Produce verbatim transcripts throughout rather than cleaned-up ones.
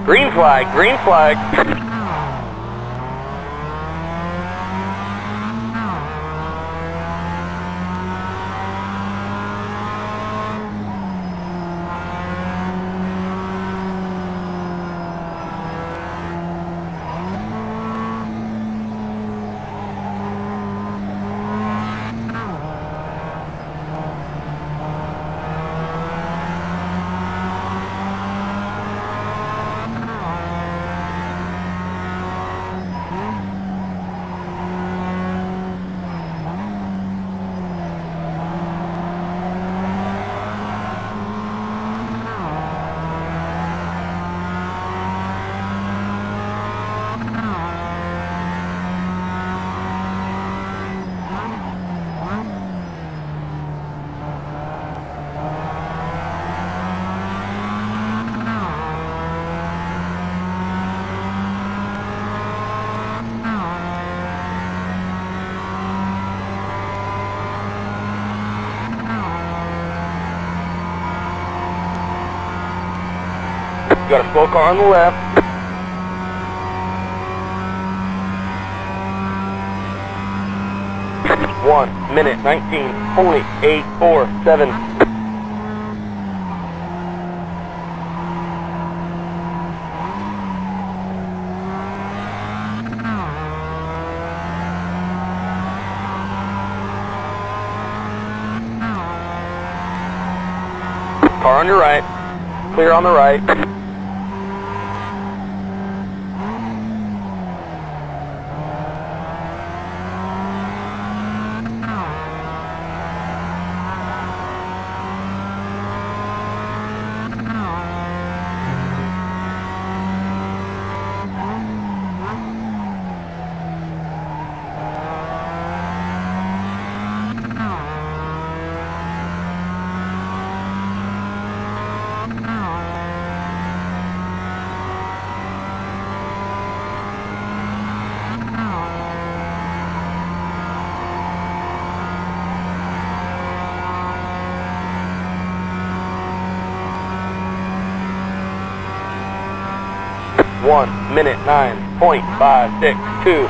Green flag, green flag. You got a slow car on the left. One minute nineteen point eight four seven. Car on your right. Clear on the right. One minute nine point five six two.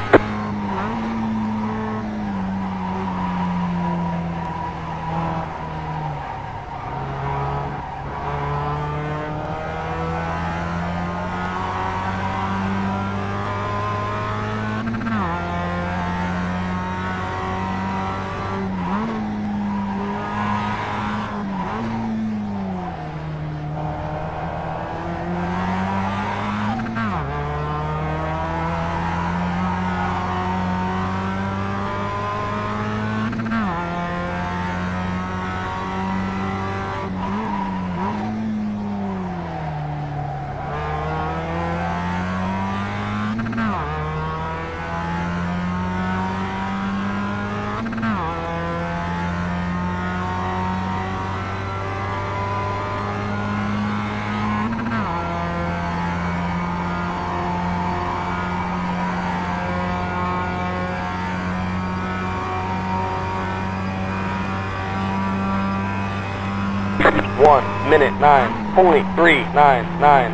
One minute nine point three nine nine.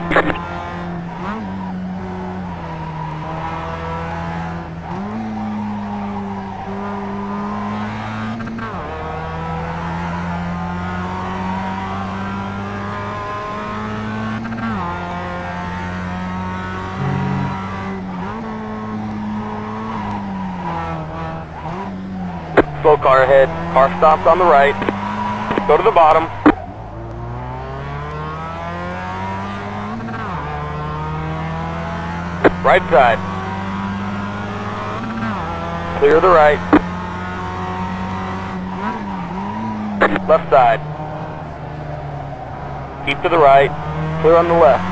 Slow car ahead. Car stops on the right. Go to the bottom. Right side. Clear the right. Left side. Keep to the right. Clear on the left.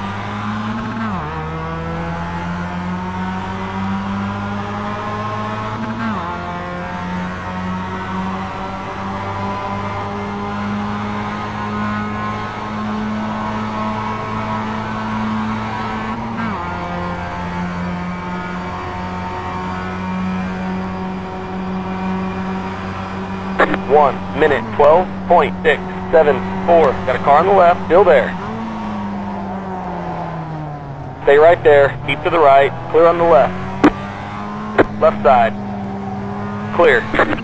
One minute twelve point six seven four. Got a car on the left, still there. Stay right there. Keep to the right. Clear on the left. Left side. Clear.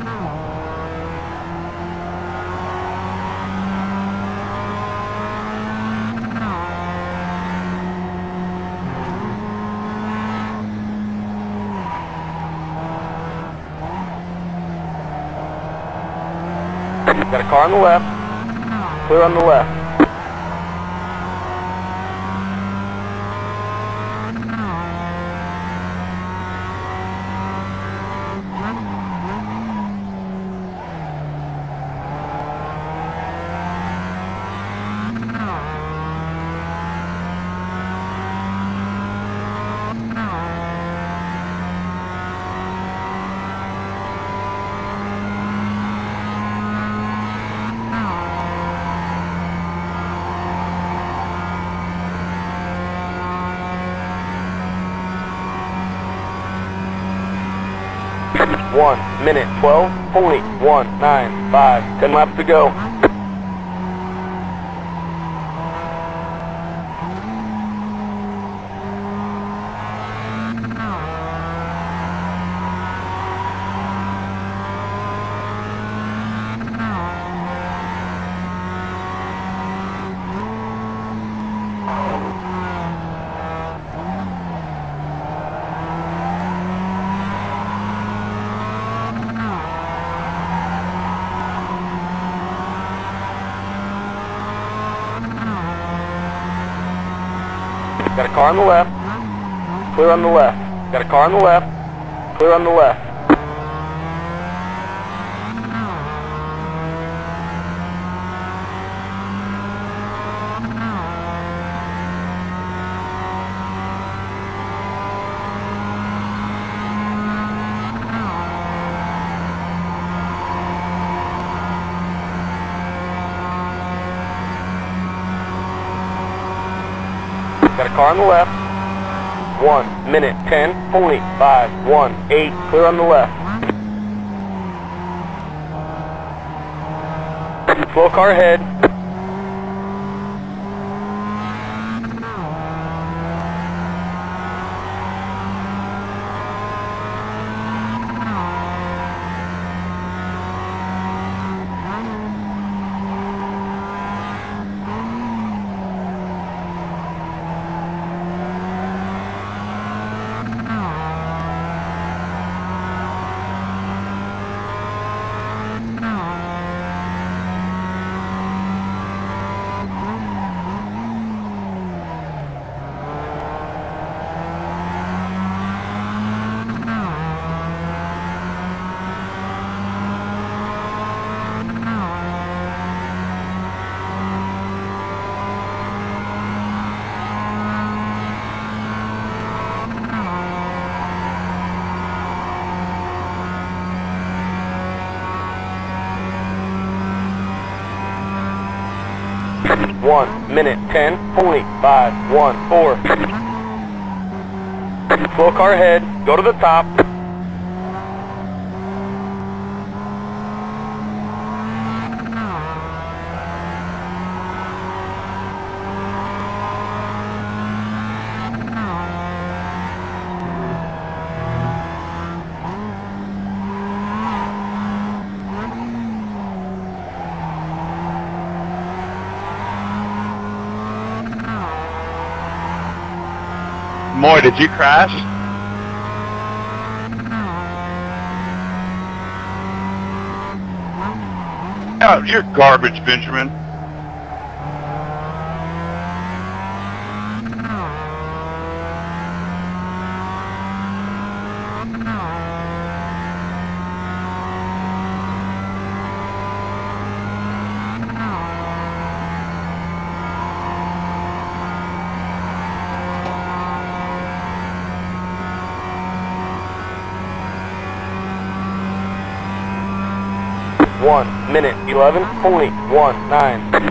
Got a car on the left. Clear on the left. One minute, twelve point one nine five. Ten laps to go. Got a car on the left. Clear on the left. Got a car on the left. Clear on the left. Got a car on the left. One minute, ten point five one eight. Clear on the left. Slow car ahead. One minute, ten point five one four. Slow car ahead. Go to the top. Moy, did you crash? Oh, you're garbage, Benjamin. One minute, eleven point one nine.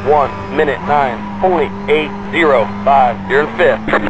one minute nine point eight zero five. You're in fifth.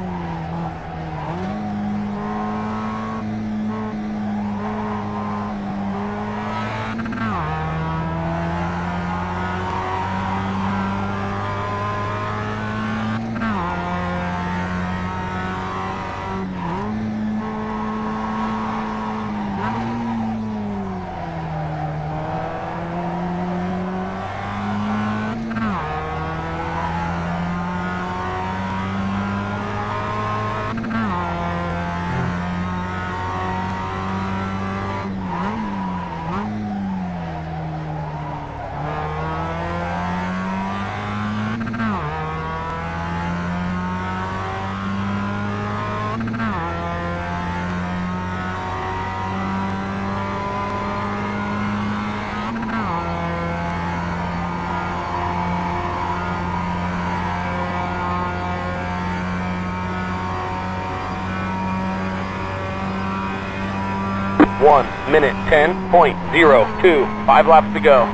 one minute ten point zero two. Five laps to go.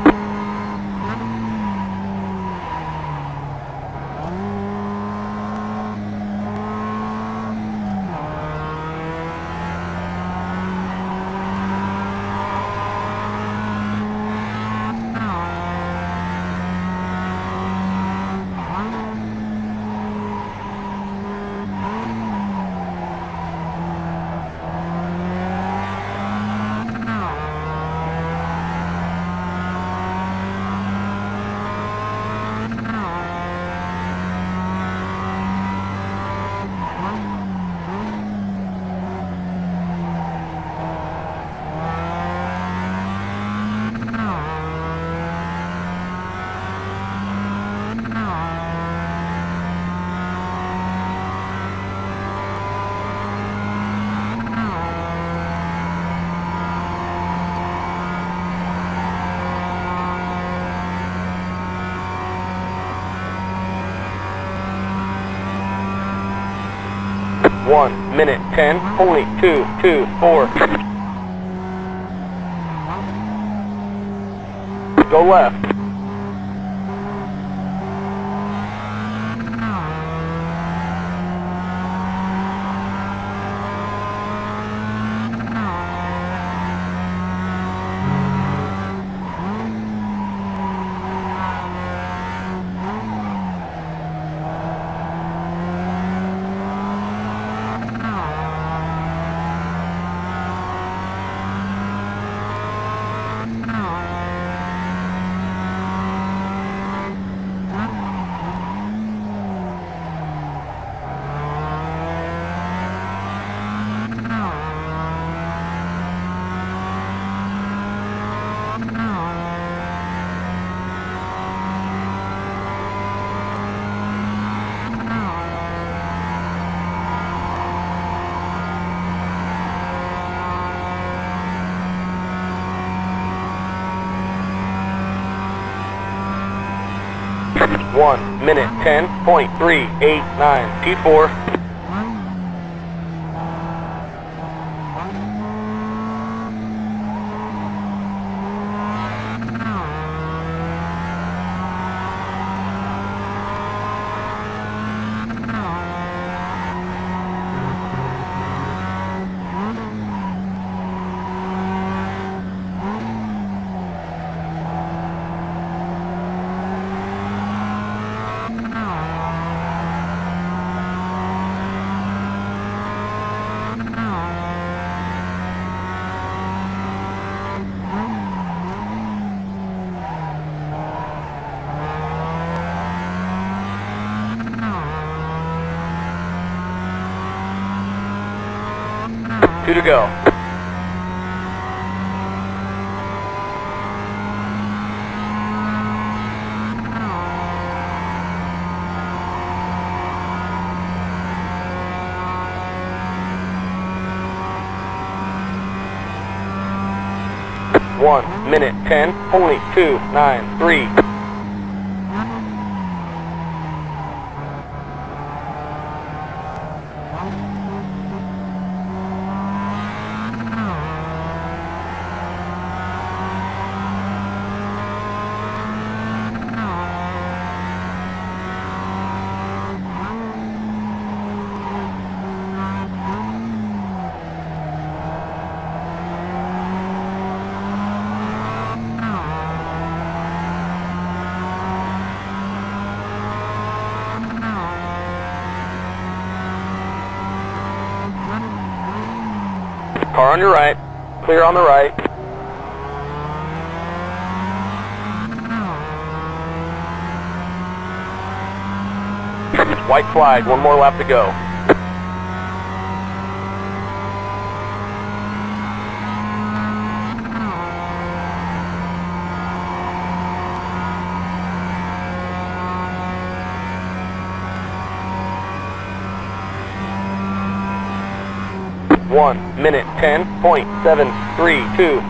one minute ten point two two four. Go left. one minute ten point three eight nine. P four. Two to go. One minute ten point two nine three. Car on your right. Clear on the right. White flag, one more lap to go. One minute ten point seven three two.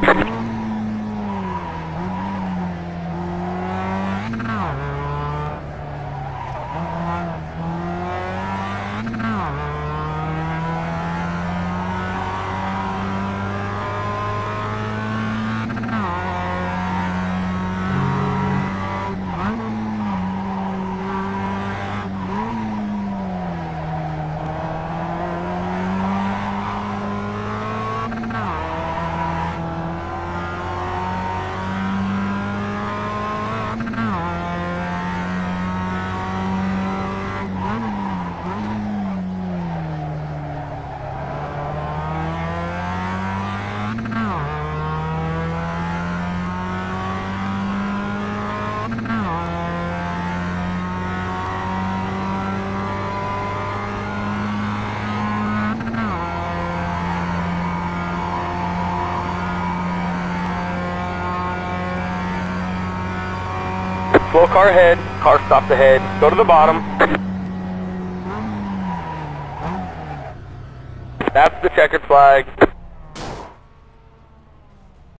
Slow car ahead, car stops ahead, go to the bottom. That's the checkered flag.